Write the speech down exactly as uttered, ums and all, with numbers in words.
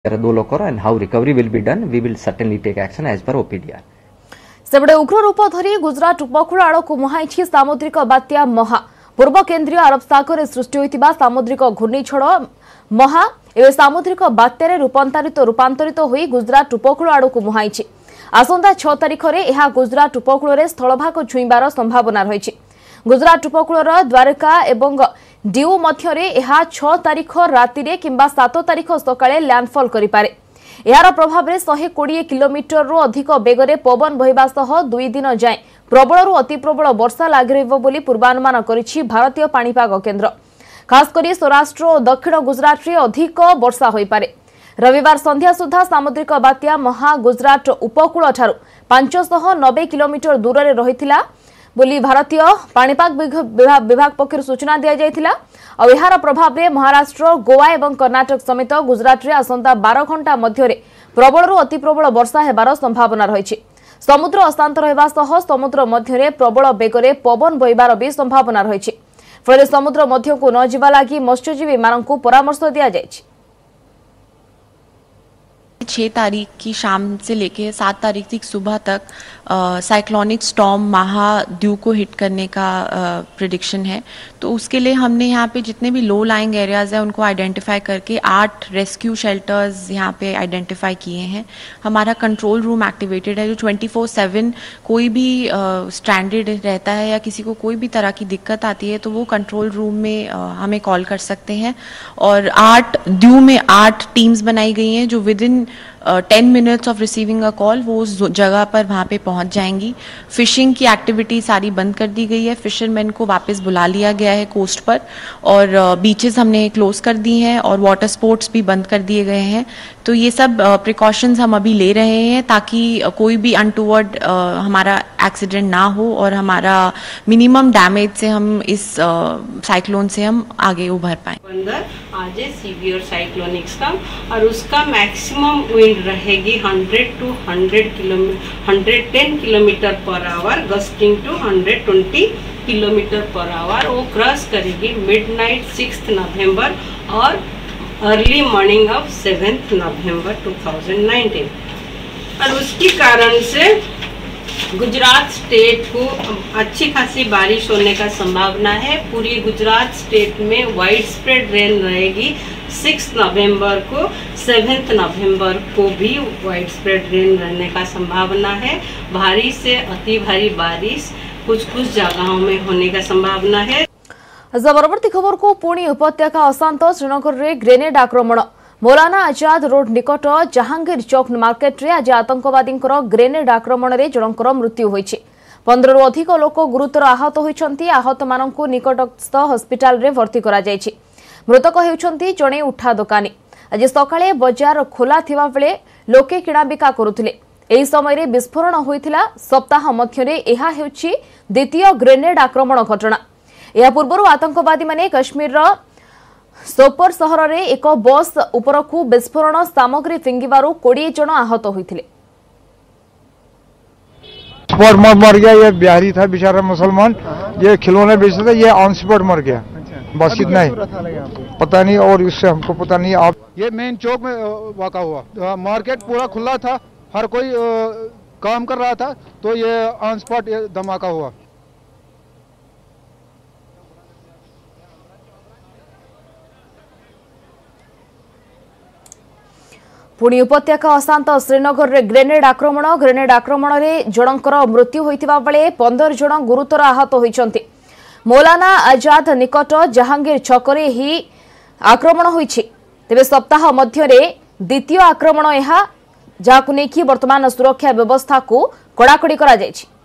There are no locker and how recovery will be done, we will certainly take action as per O P D R. सेबडे उग्र रूप धरी गुजरात उपकूल आड़ को मुहाई सामुद्रिक बात्या महा पूर्व केन्द्रीय अरब सागर सृष्टि होता सामुद्रिक घूर्णिझड़ महा एवं सामुद्रिक बात्यारे रूपांतरित रूपांतरित होई गुजरात उपकूल आड़ को मुहाई आसंता छह तारिख में यह गुजरात उपकूल स्थलभाग छुईबार संभावना रही। गुजरात उपकूल द्वारका एवं डिउ मध्यरे यह छह तारिख राति रे किंबा सात तारिख सकाळे लैंडफॉल करिपारे। यार प्रभाव में शहे कोड़े किलोमीटर रु अधिक बेगरे पवन बहिबा सह दुई दिन जाए प्रबल रु अति प्रबल वर्षा लागि रहिबो बोली पूर्वानुमान करिछि भारतीय पाणीपाग केन्द्र। खास करी सौराष्ट्र और दक्षिण गुजरात रे अधिक वर्षा होई पारे। रविवार संध्या सुधा सामुद्रिक बात्या महा गुजरात उपकूल ठारू पांच सौ नब्बे किलोमीटर दूर रे रहिथिला बोली भारतीय पाणीपाग विभाग पक्षर सूचना दिया जायथिला। और यार प्रभाव में महाराष्ट्र गोवा और कर्नाटक समेत गुजरात रे आसंता बारह घंटा मध्य प्रबल रु अति प्रबल वर्षा हेबार संभावना रही। समुद्र अशांत रहिबा सह समुद्र मध्य प्रबल बेगरे पवन बहिबार भी संभावना रही। फल समुद्र मध्य को न जिबा लागि मत्स्यजीवी मानकु परामर्श दिया जायछि। छह तारीख की शाम से लेके सात तारीख तक सुबह तक साइक्लोनिक स्टॉर्म महा ड्यू को हिट करने का प्रिडिक्शन है। तो उसके लिए हमने यहाँ पे जितने भी लो लाइंग एरियाज हैं उनको आइडेंटिफाई करके आठ रेस्क्यू शेल्टर्स यहाँ पे आइडेंटिफाई किए हैं। हमारा कंट्रोल रूम एक्टिवेटेड है जो ट्वेंटी फोर सेवन कोई भी स्ट्रैंडेड uh, रहता है या किसी को कोई भी तरह की दिक्कत आती है तो वो कंट्रोल रूम में uh, हमें कॉल कर सकते हैं। और आठ ड्यू में आठ टीम्स बनाई गई हैं जो within ten minutes of receiving a call वो उस जगह पर वहाँ पे पहुँच जाएंगी। फिशिंग की एक्टिविटी सारी बंद कर दी गई है। फिशरमैन को वापस बुला लिया गया है कोस्ट पर और बीचेस हमने क्लोज कर दी हैं और वाटर स्पोर्ट्स भी बंद कर दिए गए हैं। तो ये सब प्रिकॉशंस हम अभी ले रहे हैं ताकि कोई भी अनटूवर्ड हमारा एक्सीडेंट ना हो और हमारा मिनिमम डैमेज से हम इस साइक्लोन से हम आगे उभर पाएँ। अंदर आज सीवियर साइक्लोनिक स्टॉर्म और उसका मैक्सिमम विंड रहेगी hundred to hundred kilometre hundred ten kilometre per hour gusting to hundred twenty kilometre per hour. वो क्रॉस करेगी मिडनाइट सिक्स्थ नवंबर और early morning of seventh November two thousand nineteen. और उसके कारण से गुजरात स्टेट को अच्छी खासी बारिश होने का संभावना है। पूरी गुजरात स्टेट में वाइड स्प्रेड रेन रहेगी सिक्स नवंबर को। सेवेंथ नवंबर को भी वाइड स्प्रेड रेन रहने का संभावना है। भारी से अति भारी बारिश कुछ कुछ जगहों में होने का संभावना है। परवर्ती खबर को पुणी उपत्यका अशांत श्रीनगर रे ग्रेनेड आक्रमण। मौलाना आजाद रोड निकट जहांगीर चौक मार्केट रे आज आतंकवादी ग्रेनेड आक्रमण रे जनकर मृत्यु होईछि। पंद्रह रु अधिक लोक गुरुतर आहत होइछन्ति। आहत माननकु निकटस्थ हॉस्पिटल रे भर्ती करा जायछि। मृतक हेउछन्ति जणे उठा दोकानी। आज सकाळे बाजार खोला थिबा बेले लोके किणाबिका करुथिले। एही समय रे विस्फोरण होइथिला। सप्ताह मध्यरे एहा हेउछि द्वितीय ग्रेनेड आक्रमण घटना। या पूर्व आतंकवादी माने कश्मीर सोपोर सहर रे एक बस उपरकू विस्फोरण सामग्री फिंगिबारु बीस जन आहत होइथिले। मर मर गया। ये बिहारी था बेचारा मुसलमान, ये खिलौने बेचता था, ये ऑन स्पॉट मर गया। बस इतना ही पता नहीं और इससे हमको पता नहीं। आप ये मेन चौक में वाक़ा हुआ, मार्केट पूरा खुला था, हर कोई काम कर रहा था तो ये ऑन स्पॉट धमाका हुआ। पुणी उपत्यका अशांत श्रीनगर रे ग्रेनेड आक्रमण। ग्रेनेड आक्रमण रे जनकर मृत्यु होइतिबा बेले पंद्रह जन गुरुतर आहत होइछन्ति। मौलाना आजाद निकट जहांगीर छकरे ही आक्रमण होइछि। तेबे सप्ताह मध्यरे द्वितीय आक्रमण यह जाकु नेकी वर्तमान सुरक्षा व्यवस्था को कड़ाकड़ी करा जायछि।